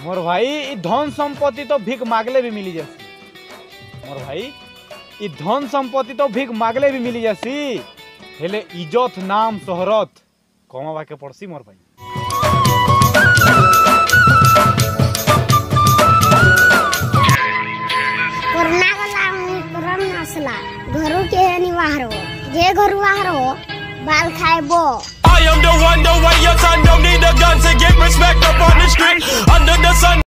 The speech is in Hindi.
मोर भाई ई धन संपत्ति तो भीख मागले भी मिली जासी। मोर भाई ई धन संपत्ति तो भीख मागले भी मिली जासी, हेले इज्जत नाम शोहरत कमावा के पड़सी मोर भाई। घरों के निवार हो जे घर बाहर हो बाल खाए बो। I am the one, the way your son don't need a gun to get respect up on the street under the sun.